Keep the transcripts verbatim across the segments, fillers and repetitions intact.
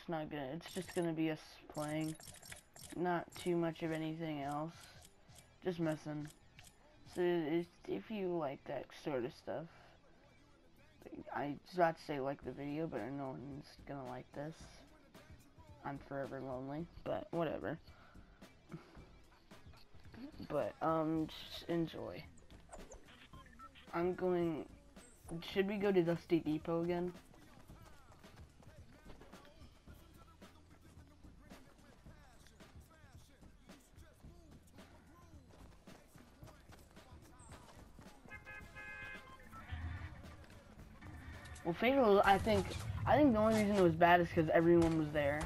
It's not gonna. It's just gonna be us playing. Not too much of anything else. Just messing. So if, if you like that sort of stuff, I was about to say like the video, but no one's gonna like this. I'm forever lonely, but whatever. But um, just enjoy. I'm going. Should we go to Dusty Depot again? Well, Fatal, I think, I think the only reason it was bad is because everyone was there.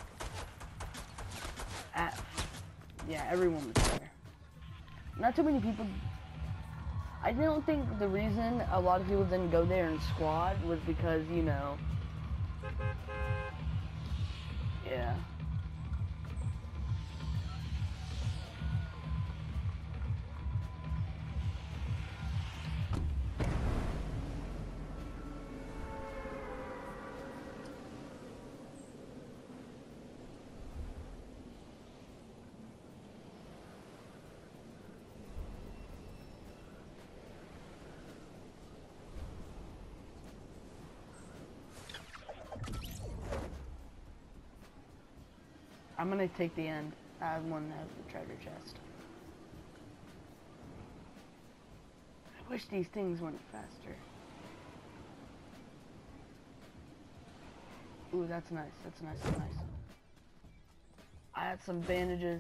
At, yeah, everyone was there. Not too many people. I don't think the reason a lot of people didn't go there in squad was because, you know, yeah. I'm gonna take the end. I have one that has the treasure chest. I wish these things went faster. Ooh, that's nice. That's nice. That's nice. I had some bandages.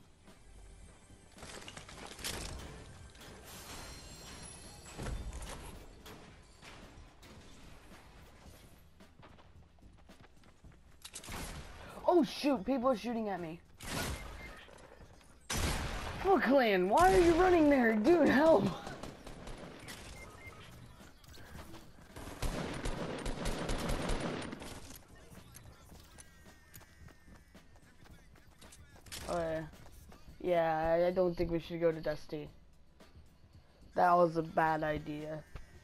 Oh shoot, people are shooting at me. Foot Clan, why are you running there? Dude, help! Oh yeah. Yeah, I don't think we should go to Dusty. That was a bad idea.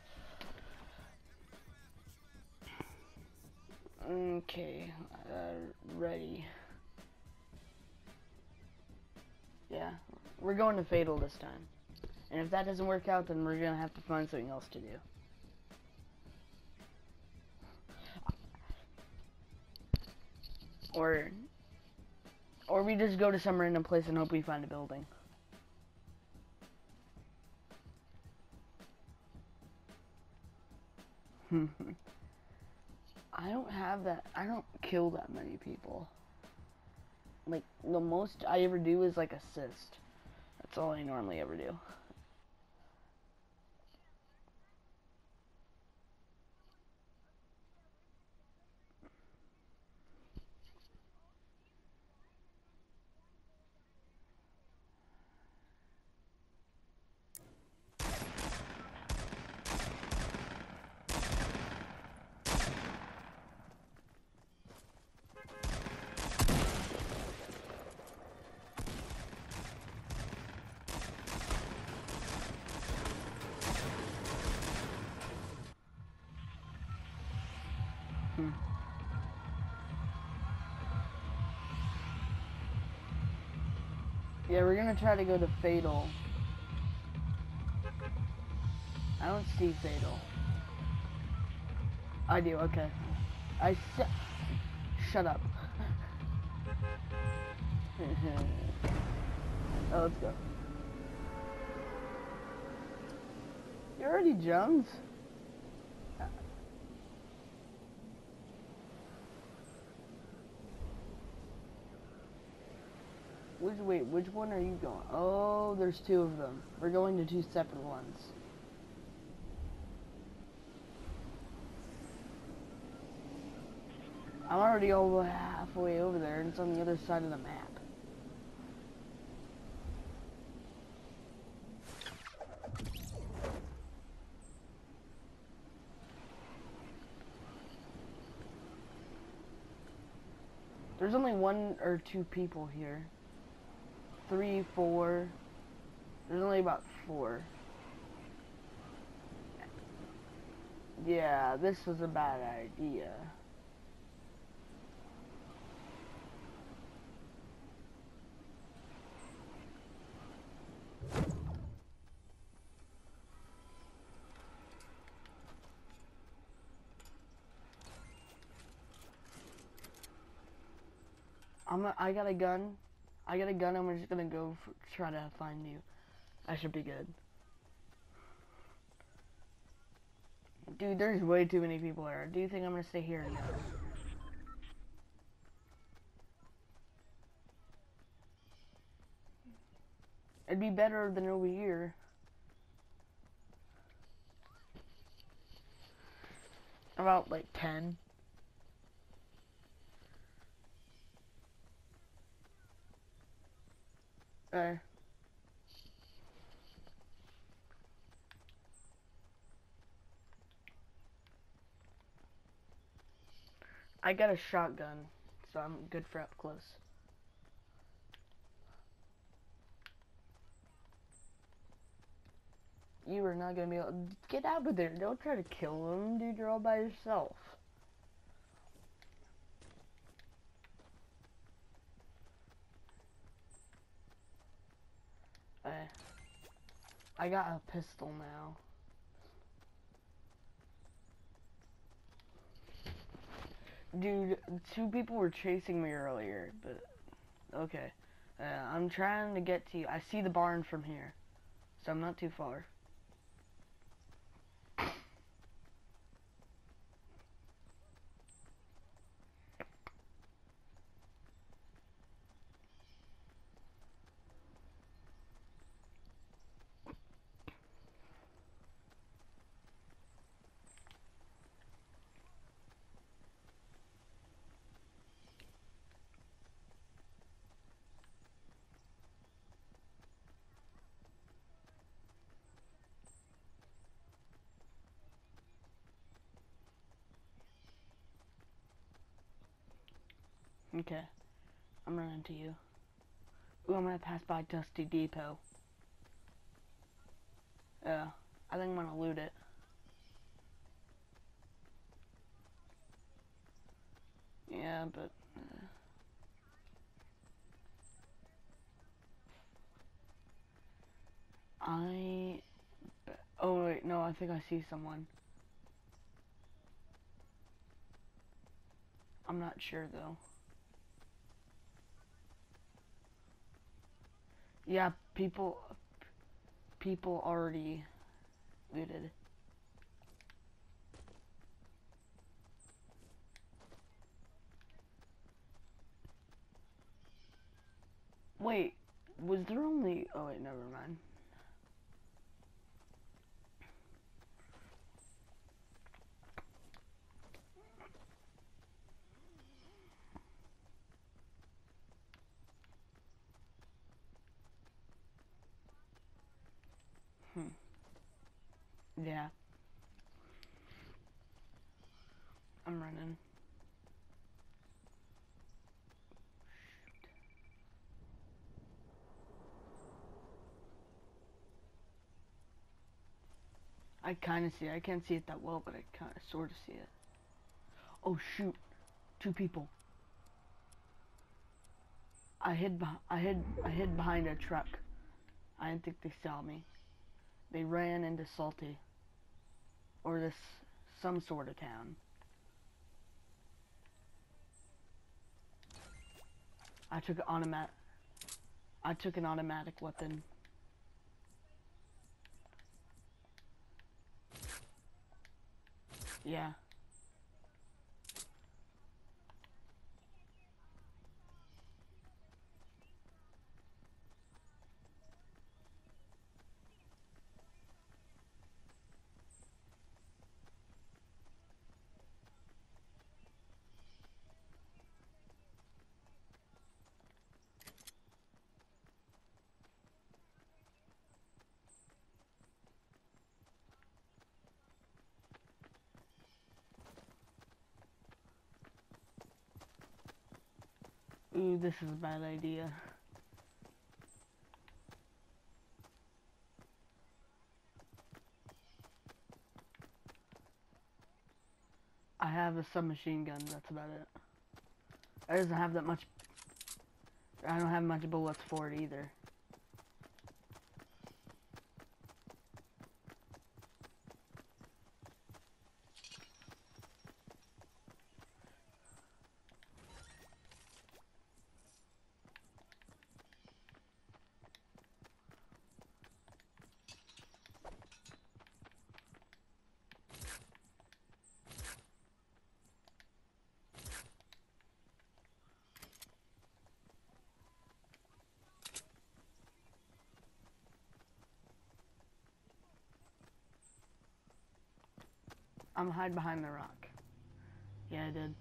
Okay, uh, ready. Yeah, we're going to Fatal this time. And if that doesn't work out, then we're gonna have to find something else to do. Or, or we just go to some random place and hope we find a building. I don't have that, I don't kill that many people. Like, the most I ever do is like assist. That's all I normally ever do. Hmm. Yeah, we're gonna try to go to Fatal. I don't see Fatal. I do, okay. I s- Shut up. Oh, let's go. You already jumped? Which, wait, which one are you going? Oh, there's two of them. We're going to two separate ones. I'm already over halfway over there, and it's on the other side of the map. There's only one or two people here. Three, four. There's only about four. Yeah, this was a bad idea. I'm a, I got a gun. I got a gun and we're just gonna go for, try to find you. That should be good. Dude, there's way too many people there. Do you think I'm gonna stay here? No. It'd be better than over here. About like ten. Uh. I got a shotgun, so I'm good for up close. You are not gonna be able to get out of there. Don't try to kill him, dude. You're all by yourself. Uh, I got a pistol now. Dude, two people were chasing me earlier, but okay. Uh, I'm trying to get to you. I see the barn from here, so I'm not too far. Okay, I'm running to you. Ooh, I'm gonna pass by Dusty Depot. Yeah, I think I'm gonna loot it. Yeah, but... Uh, I... Oh, wait, no, I think I see someone. I'm not sure, though. Yeah, people... People already looted. Wait, was there only... Oh, wait, never mind. Hmm. Yeah. I'm running. I kind of see it. I can't see it that well, but I kind of sort of see it. Oh, shoot. Two people. I hid, beh I hid, I hid behind a truck. I didn't think they saw me. They ran into Salty. Or this, some sort of town. I took an automatic, I took an automatic weapon. Yeah. Ooh, this is a bad idea. I have a submachine gun, that's about it. It doesn't have that much... I don't have much bullets for it either. I'm hide behind the rock. Yeah, I did.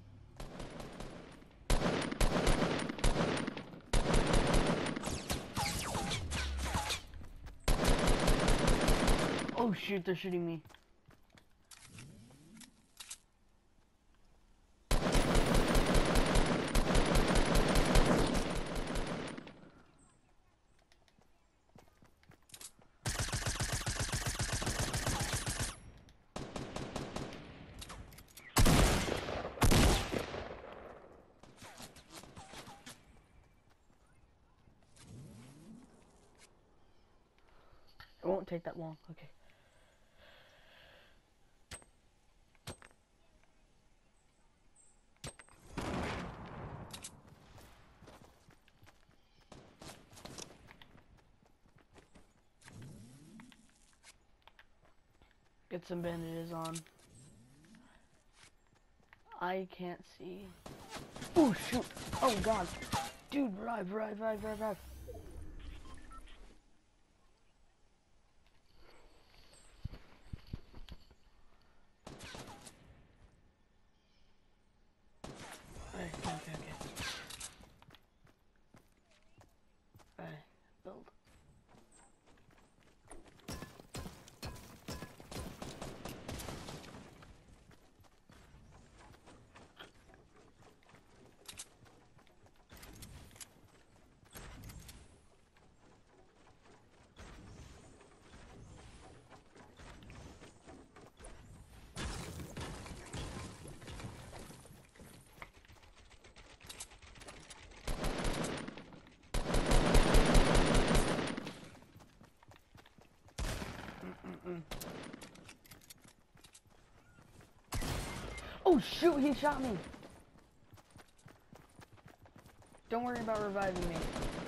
Oh shoot, they're shooting me. It won't take that long. Okay. Get some bandages on. I can't see. Oh shoot! Oh god! Dude, revive, revive, revive, revive. Okay, okay, okay. Alright, build. Oh shoot, he shot me! Don't worry about reviving me.